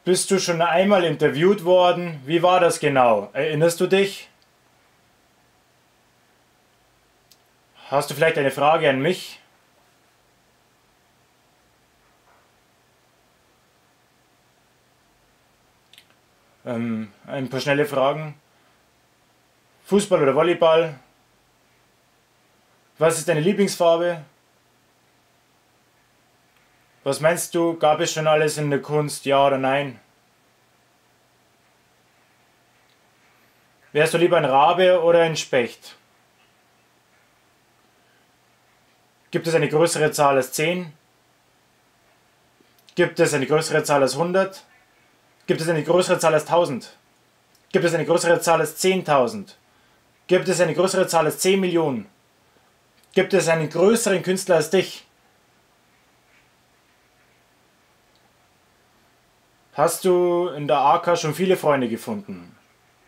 Bist du schon einmal interviewt worden? Wie war das genau? Erinnerst du dich? Hast du vielleicht eine Frage an mich? Ein paar schnelle Fragen. Fußball oder Volleyball? Was ist deine Lieblingsfarbe? Was meinst du, gab es schon alles in der Kunst, ja oder nein? Wärst du lieber ein Rabe oder ein Specht? Gibt es eine größere Zahl als 10? Gibt es eine größere Zahl als 100? Gibt es eine größere Zahl als 1000? Gibt es eine größere Zahl als 10.000? Gibt es eine größere Zahl als 10 Millionen? Gibt es einen größeren Künstler als dich? Hast du in der AK schon viele Freunde gefunden?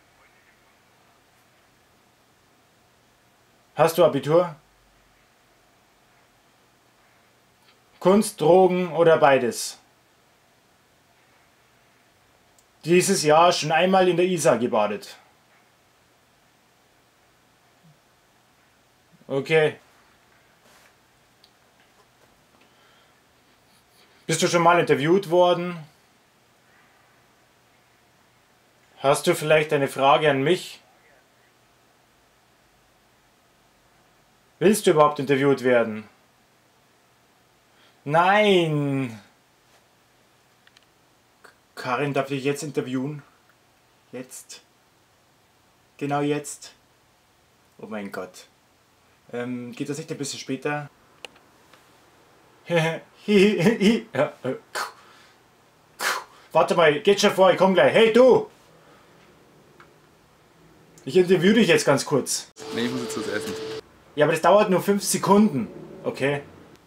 Hast du Abitur? Kunst, Drogen oder beides? Dieses Jahr schon einmal in der Isar gebadet. Okay. Bist du schon mal interviewt worden? Hast du vielleicht eine Frage an mich? Willst du überhaupt interviewt werden? Nein! Karin, darf ich jetzt interviewen? Jetzt? Genau jetzt? Oh mein Gott. Geht das nicht ein bisschen später? Ja, warte mal, geht schon vor, ich komm gleich. Hey du! Ich interview dich jetzt ganz kurz. Nee, ich muss jetzt was essen. Ja, aber das dauert nur 5 Sekunden. Okay.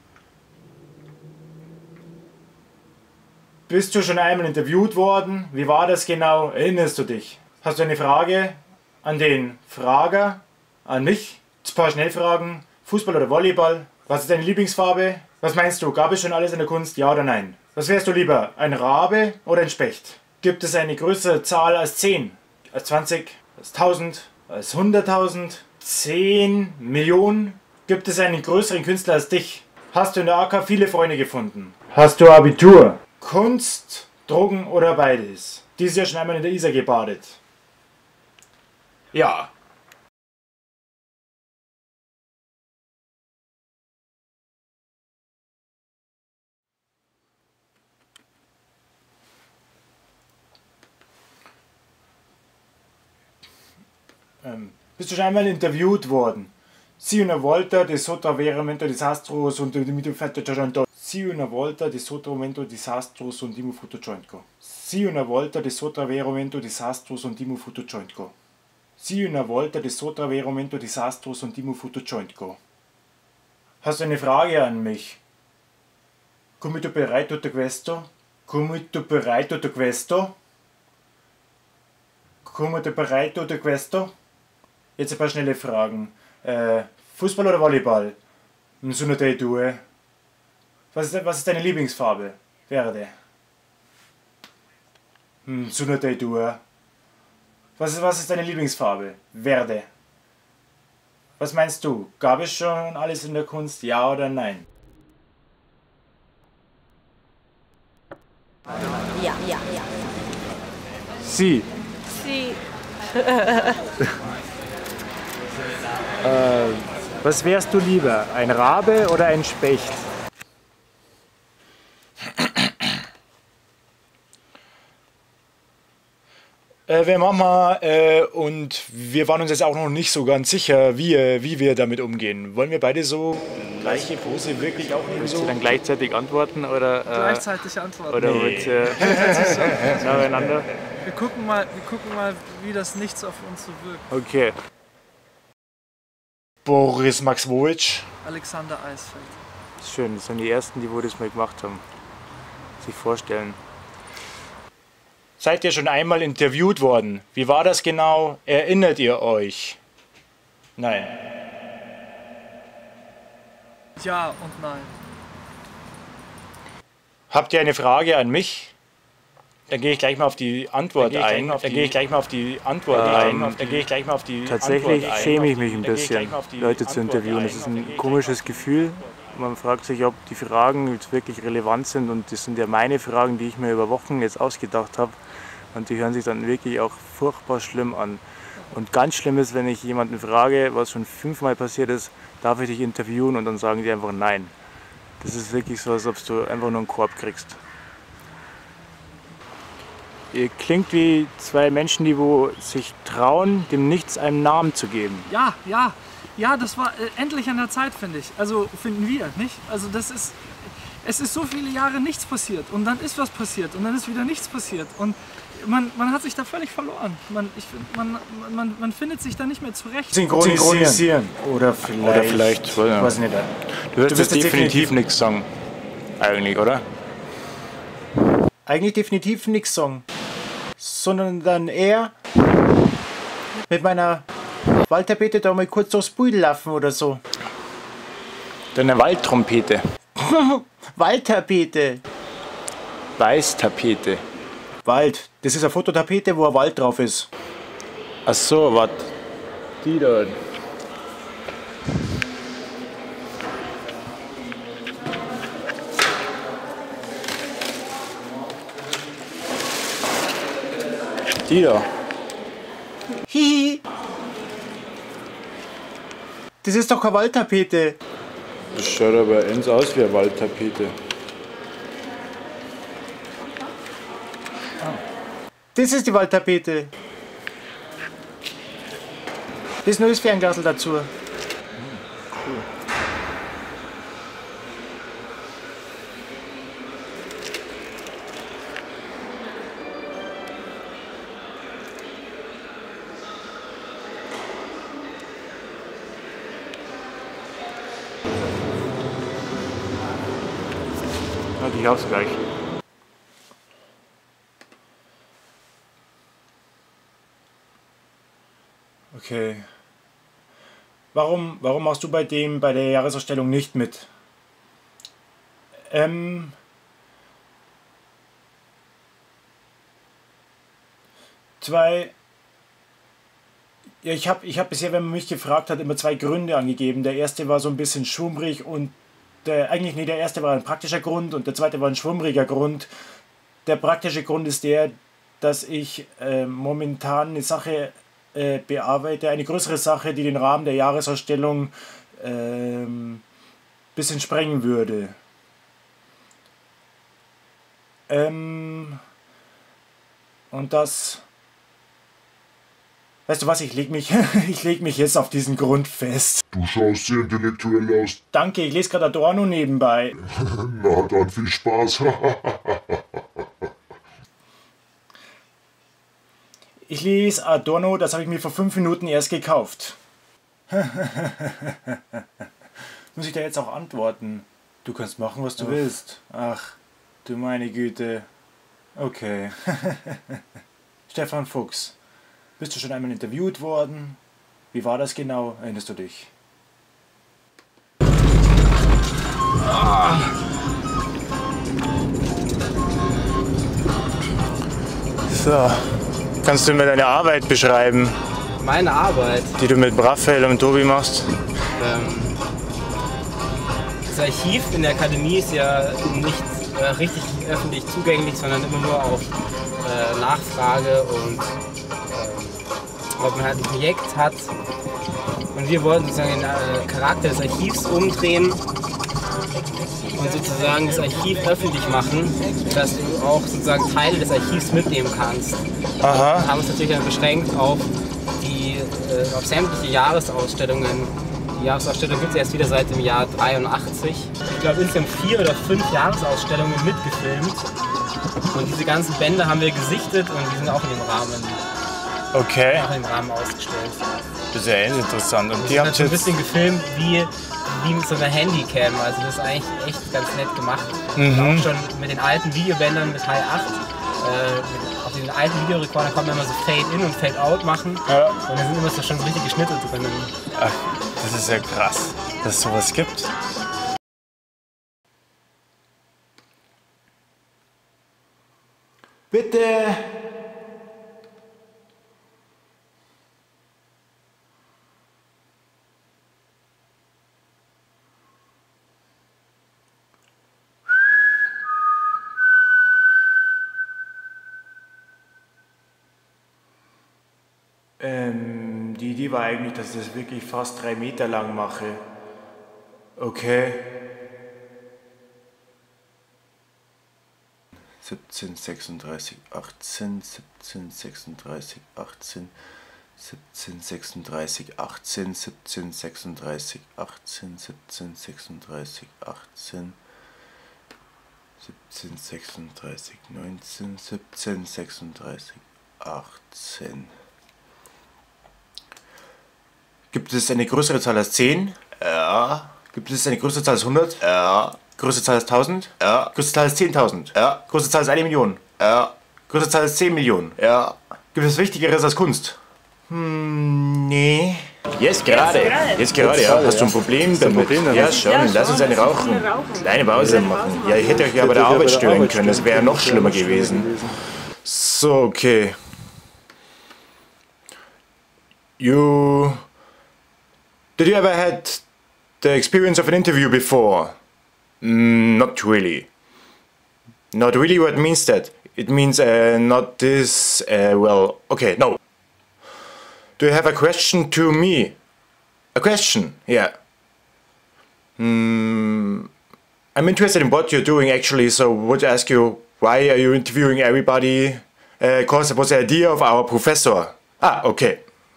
Bist du schon einmal interviewt worden? Wie war das genau? Erinnerst du dich? Hast du eine Frage an den Frager? An mich? Ein paar Schnellfragen. Fußball oder Volleyball? Was ist deine Lieblingsfarbe? Was meinst du? Gab es schon alles in der Kunst? Ja oder nein? Was wärst du lieber? Ein Rabe oder ein Specht? Gibt es eine größere Zahl als 10? Als 20? Als 1000? Als 100.000? 10 Millionen? Gibt es einen größeren Künstler als dich? Hast du in der AK viele Freunde gefunden? Hast du Abitur? Kunst, Drogen oder beides? Dieses Jahr schon einmal in der Isar gebadet? Ja. Bist du schon einmal interviewt worden? Si una volta di sotto veramente disastro sunt dimitivo fatto giornto. Si una volta di sotto momento disastro sunt dimu futto jointko. Si una volta di sotto veramente disastro sunt dimu futto jointko. Si una volta di sotto veramente disastro sunt dimu futto jointko. Hast du eine Frage an mich? Come tu bereit tutto questo? Come tu bereit tutto questo? Come tu bereit tutto questo? Jetzt ein paar schnelle Fragen. Fußball oder Volleyball? Sono te due. Was ist deine Lieblingsfarbe? Verde. Sono te due. Was ist deine Lieblingsfarbe? Verde. Was meinst du? Gab es schon alles in der Kunst? Ja oder nein? Ja. Sie. Sie. Was wärst du lieber? Ein Rabe oder ein Specht? Wir Mama und wir waren uns jetzt auch noch nicht so ganz sicher, wie wir damit umgehen. Wollen wir beide so gleiche Pose wirklich auch nehmen? So? Dann gleichzeitig antworten oder? Gleichzeitig antworten. Oder Nee. mit nacheinander? Wir gucken mal, wie das Nichts auf uns so wirkt. Okay. Boris Maxwowitsch. Alexander Eisfeld. Schön, das sind die ersten, die das mal gemacht haben. Sich vorstellen. Seid ihr schon einmal interviewt worden? Wie war das genau? Erinnert ihr euch? Nein. Ja und nein. Habt ihr eine Frage an mich? Da gehe ich gleich mal auf die Antwort ein. Tatsächlich schäme ich mich ein bisschen, Leute zu interviewen. Das ist ein komisches Gefühl. Man fragt sich, ob die Fragen jetzt wirklich relevant sind, und das sind ja meine Fragen, die ich mir über Wochen jetzt ausgedacht habe, und die hören sich dann wirklich auch furchtbar schlimm an. Und ganz schlimm ist, wenn ich jemanden frage, was schon 5-mal passiert ist, darf ich dich interviewen, und dann sagen die einfach nein. Das ist wirklich so, als ob du einfach nur einen Korb kriegst. Ihr klingt wie zwei Menschen, die sich trauen, dem Nichts einen Namen zu geben. Ja, das war endlich an der Zeit, finde ich. Also finden wir, nicht? Also es ist so viele Jahre nichts passiert, und dann ist was passiert und dann ist wieder nichts passiert, und man hat sich da völlig verloren. Man findet sich da nicht mehr zurecht. Synchronisieren. Oder vielleicht weiß nicht. Du wirst jetzt definitiv nichts sagen, eigentlich, oder? Eigentlich definitiv nichts sagen, sondern dann eher mit meiner Waldtapete da mal kurz durchs Bild laufen oder so. Deine Waldtrompete. Waldtapete. Weißtapete. Wald. Das ist eine Fototapete, wo ein Wald drauf ist. Ach so, was? Die da. Die da. Hihi. Das ist doch keine Waldtapete. Das schaut aber eins aus wie eine Waldtapete. Das ist die Waldtapete. Das neues Fernglasel dazu. Cool. Ich hab's gleich. Okay. Warum machst du bei der Jahresausstellung nicht mit? Ich hab bisher, wenn man mich gefragt hat, immer 2 Gründe angegeben. Der erste war so ein bisschen schummrig, und der erste war ein praktischer Grund und der zweite war ein schwummriger Grund. Der praktische Grund ist der, dass ich momentan eine Sache bearbeite, eine größere Sache, die den Rahmen der Jahresausstellung bisschen sprengen würde. Und das... Weißt du was, ich leg mich jetzt auf diesen Grund fest. Du schaust sehr intellektuell aus. Danke, ich lese gerade Adorno nebenbei. Na dann, viel Spaß. Ich lese Adorno, das habe ich mir vor 5 Minuten erst gekauft. Muss ich da jetzt auch antworten? Du kannst machen, was du willst. Ach, du meine Güte. Okay. Stefan Fuchs, bist du schon einmal interviewt worden? Wie war das genau? Erinnerst du dich? So, kannst du mir deine Arbeit beschreiben, Meine Arbeit, die du mit Raphael und Tobi machst? das Archiv in der Akademie ist ja nicht richtig öffentlich zugänglich, sondern immer nur auf Nachfrage und ob man halt ein Projekt hat. Und wir wollten sozusagen den Charakter des Archivs umdrehen und sozusagen das Archiv öffentlich machen, dass du auch sozusagen Teile des Archivs mitnehmen kannst. Aha. Wir haben uns natürlich dann beschränkt auf auf sämtliche Jahresausstellungen. Die Jahresausstellung gibt es erst wieder seit dem Jahr 83. Ich glaube, insgesamt 4 oder 5 Jahresausstellungen mitgefilmt. Und diese ganzen Bände haben wir gesichtet und die sind auch in dem Rahmen, Okay, ausgestellt. das ist ja interessant. Und Die haben so ein bisschen gefilmt wie mit so einer Handycam. Also das ist eigentlich echt ganz nett gemacht. Mhm. Auch schon mit den alten Videobändern mit High 8. Auf den alten Videorekordern kann man immer so Fade-In und Fade-Out machen. Ja. Und da sind immer so schon so richtige Schnitte drin. Ach, das ist ja krass, dass es sowas gibt. Bitte! Die Idee war eigentlich, dass ich das wirklich fast 3 Meter lang mache. Okay. 17, 36, 18, 17, 36, 18, 17, 36, 18, 17, 36, 18, 17, 36, 18, 17, 36, 19, 17, 36, 18. Gibt es eine größere Zahl als 10? Ja. Gibt es eine größere Zahl als 100? Ja. Größere Zahl als 1000? Ja. Größere Zahl als 10.000? Ja. Größere Zahl als 1 Million? Ja. Größere Zahl als 10 Millionen? Ja. Gibt es Wichtigeres als Kunst? Nee. Jetzt gerade, ja. Hast du ein Problem damit? Ja, schon. Lass uns eine rauchen. Kleine Pause machen. Ja, ich hätte euch ja bei der Arbeit stören können. Das wäre noch schlimmer gewesen. So, okay. Did you ever had the experience of an interview before? Not really. Not really, what means that? It means not this, well, okay, no. Do you have a question to me? A question, yeah. I'm interested in what you're doing actually, so would ask you, why are you interviewing everybody? Because it was the idea of our professor. Ah, okay.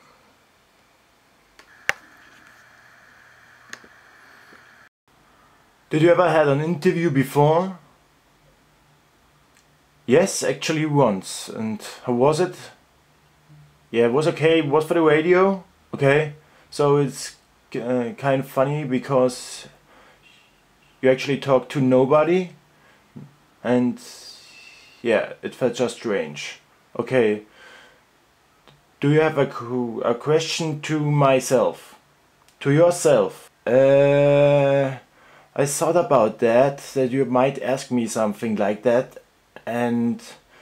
Did you ever had an interview before? Yes, actually once. And how was it? Yeah, it was okay. It was for the radio. Okay. So it's kind of funny because you actually talk to nobody. And yeah, it felt just strange. Okay. Do you have a question to myself? To yourself? I thought about that you might ask me something like that, and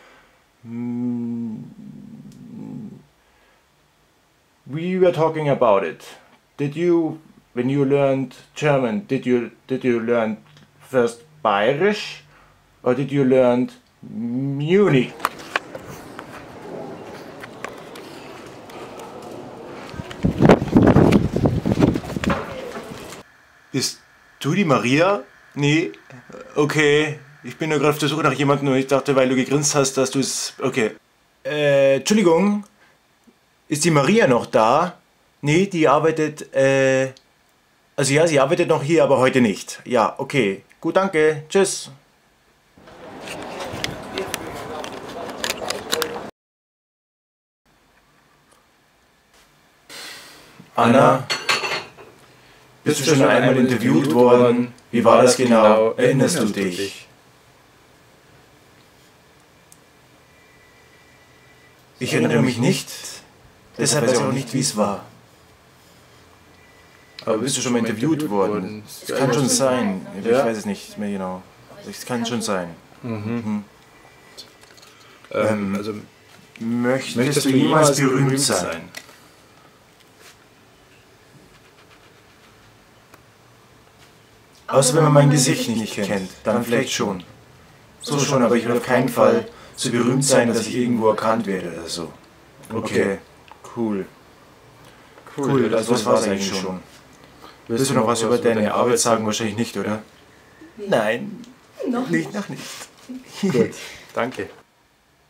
we were talking about it. Did you, when you learned German, did you learn first Bayerisch or did you learn Munich? Bist du die Maria? Nee? Okay. Ich bin nur gerade auf der Suche nach jemandem und ich dachte, weil du gegrinst hast, dass du es... Okay. Entschuldigung. Ist die Maria noch da? Nee, die arbeitet... Also ja, sie arbeitet noch hier, aber heute nicht. Ja, okay. Gut, danke. Tschüss. Anna? Bist du schon einmal interviewt worden? Wie war das genau? Erinnerst du dich? Ich erinnere mich nicht, deshalb weiß ich auch nicht, wie es war. Aber bist du schon mal interviewt worden? Das kann schon sein. Ich weiß es nicht mehr genau. Das kann schon sein. Also, möchtest du jemals berühmt sein? Außer wenn man mein Gesicht nicht kennt, dann vielleicht schon. So schon, aber ich will auf keinen Fall so berühmt sein, dass ich irgendwo erkannt werde oder so. Okay, cool. Cool, das war's eigentlich schon. Willst du noch was über deine Arbeit sagen? Wahrscheinlich nicht, oder? Nein, noch nicht. Gut, danke.